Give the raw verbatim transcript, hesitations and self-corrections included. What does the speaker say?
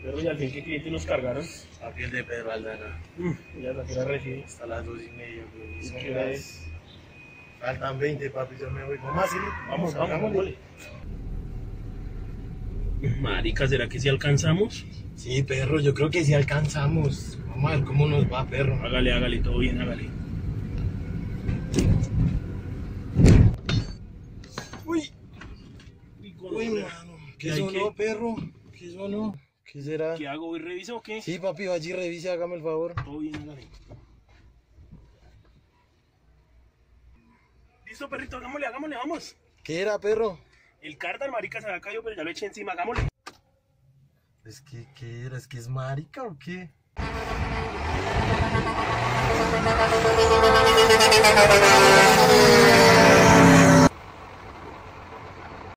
Pero ya al fin, ¿qué clientes nos cargaron? Papi, el de Pedro Aldana. Mm, ya la quiero recibir. Hasta las dos y media, güey. ¿Y Son qué hora las- es? Faltan veinte, papi, yo me voy. Vamos a seguir. Vamos, vamos, hagámosle. vamos. Marica, ¿será que si alcanzamos? Sí, perro, yo creo que sí alcanzamos. Vamos a ver cómo nos va, perro. Hágale, hágale, todo bien, hágale. Uy, Uy, uy, mano. ¿Qué ¿Hay sonó, qué? perro? ¿Qué sonó? ¿Qué será? ¿Qué hago? ¿Voy reviso o qué? Sí, papi, vaya y revise, hágame el favor. Todo bien, hágale. Listo, perrito, hagámosle, hagámosle, vamos. ¿Qué era, perro? El cártel, marica, se había caído, pero ya lo eché encima, hagámosle. Es que, ¿qué era? ¿Es que es marica o qué?